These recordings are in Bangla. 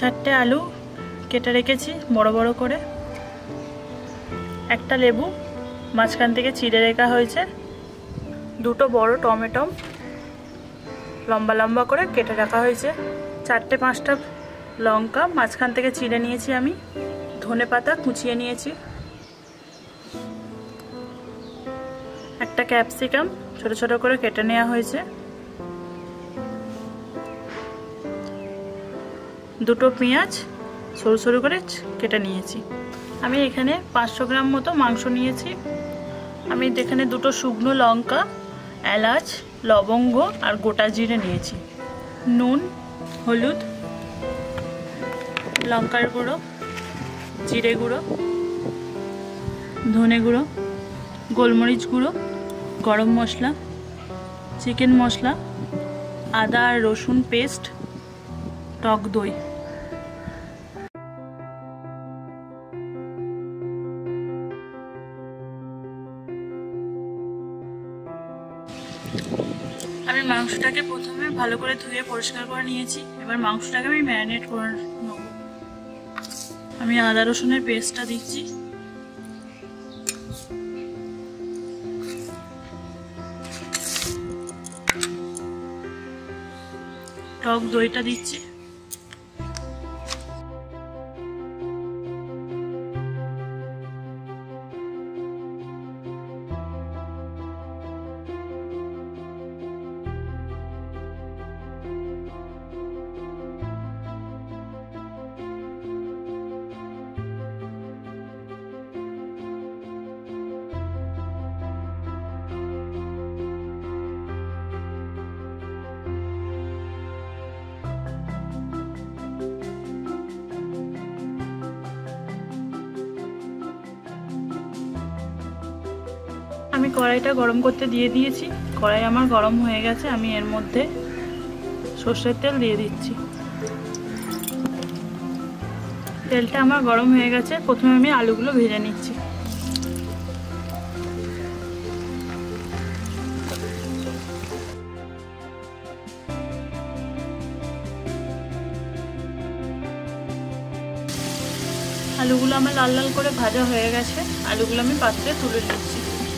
চারটে আলু কেটে রেখেছি বড় বড় করে, একটা লেবু মাঝখান থেকে চিড়ে রাখা হয়েছে, দুটো বড় টমেটো লম্বা লম্বা করে কেটে রাখা হয়েছে, 4-5টা লঙ্কা মাঝখান থেকে চিড়ে নিয়েছি আমি, ধনেপাতা কুচিয়ে নিয়েছি, একটা ক্যাপসিকাম ছোট ছোট করে কেটে নেওয়া হয়েছে, দুটো পেঁয়াজ সরু সরু করে কেটে নিয়েছি। আমি এখানে 500 গ্রাম মতো মাংস নিয়েছি। আমি এখানে দুটো শুকনো লঙ্কা, এলাচ, লবঙ্গ আর গোটা জিরে নিয়েছি। নুন, হলুদ, লঙ্কার গুঁড়ো, জিরে গুঁড়ো, ধনে গুঁড়ো, গোলমরিচ গুঁড়ো, গরম মশলা, চিকেন মশলা, আদা আর রসুন পেস্ট, টক দই। আমি মাংসটাকে প্রথমে ভালো করে ধুয়ে পরিষ্কার করে নিয়েছি। এবার মাংসটাকে আমি ম্যারিনেট করে নেব। আমি আদা রসুনের পেস্টটা দিচ্ছি, টক দইটা দিচ্ছি, আমি কড়াইটা গরম করতে দিয়ে দিয়েছি। কড়াই আমার গরম হয়ে গেছে। আমি এর মধ্যে সর্ষের তেল দিয়ে দিচ্ছি। তেলটা আমার গরম হয়ে গেছে। প্রথমে আমি আলুগুলো ভেজে নিচ্ছি। আলুগুলো আমার লাল লাল করে ভাজা হয়ে গেছে। আলুগুলো আমি পাত্রে তুলে নিচ্ছি।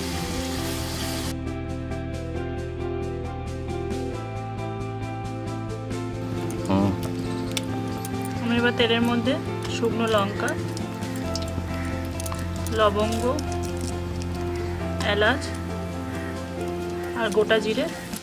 আমি এবার তেলের মধ্যে শুকনো লঙ্কা, লবঙ্গ, এলাচ আর গোটা জিরে